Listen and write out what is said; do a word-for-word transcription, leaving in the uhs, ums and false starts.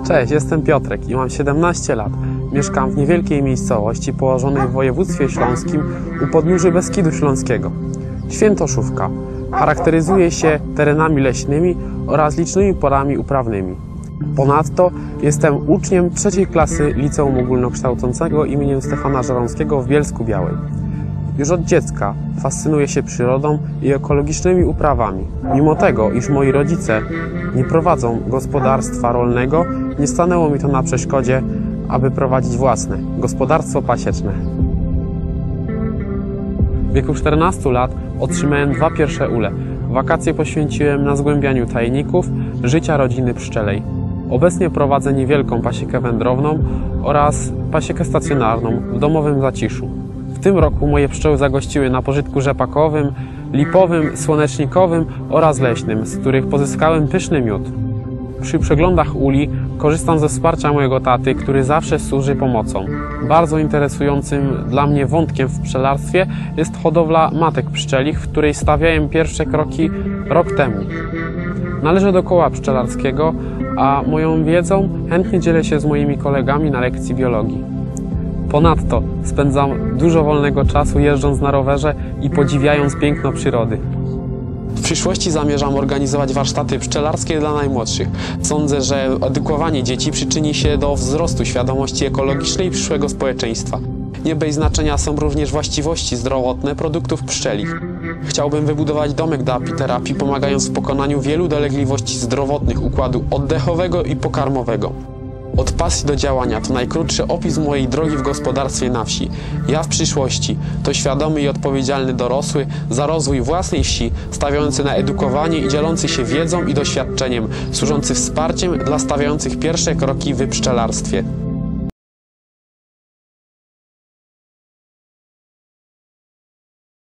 Cześć, jestem Piotrek i mam siedemnaście lat. Mieszkam w niewielkiej miejscowości położonej w województwie śląskim u podnóży Beskidu Śląskiego. Świętoszówka charakteryzuje się terenami leśnymi oraz licznymi polami uprawnymi. Ponadto jestem uczniem trzeciej klasy Liceum Ogólnokształcącego imieniem Stefana Żeromskiego w Bielsku-Białej. Już od dziecka fascynuję się przyrodą i ekologicznymi uprawami. Mimo tego, iż moi rodzice nie prowadzą gospodarstwa rolnego, nie stanęło mi to na przeszkodzie, aby prowadzić własne gospodarstwo pasieczne. W wieku czternastu lat otrzymałem dwa pierwsze ule. Wakacje poświęciłem na zgłębianiu tajników życia rodziny pszczelej. Obecnie prowadzę niewielką pasiekę wędrowną oraz pasiekę stacjonarną w domowym zaciszu. W tym roku moje pszczoły zagościły na pożytku rzepakowym, lipowym, słonecznikowym oraz leśnym, z których pozyskałem pyszny miód. Przy przeglądach uli korzystam ze wsparcia mojego taty, który zawsze służy pomocą. Bardzo interesującym dla mnie wątkiem w pszczelarstwie jest hodowla matek pszczelich, w której stawiałem pierwsze kroki rok temu. Należę do koła pszczelarskiego, a moją wiedzą chętnie dzielę się z moimi kolegami na lekcji biologii. Ponadto spędzam dużo wolnego czasu jeżdżąc na rowerze i podziwiając piękno przyrody. W przyszłości zamierzam organizować warsztaty pszczelarskie dla najmłodszych. Sądzę, że edukowanie dzieci przyczyni się do wzrostu świadomości ekologicznej przyszłego społeczeństwa. Nie bez znaczenia są również właściwości zdrowotne produktów pszczelich. Chciałbym wybudować domek do apiterapii, pomagając w pokonaniu wielu dolegliwości zdrowotnych układu oddechowego i pokarmowego. Od pasji do działania to najkrótszy opis mojej drogi w gospodarstwie na wsi. Ja w przyszłości to świadomy i odpowiedzialny dorosły za rozwój własnej wsi, stawiający na edukowanie i dzielący się wiedzą i doświadczeniem, służący wsparciem dla stawiających pierwsze kroki w pszczelarstwie.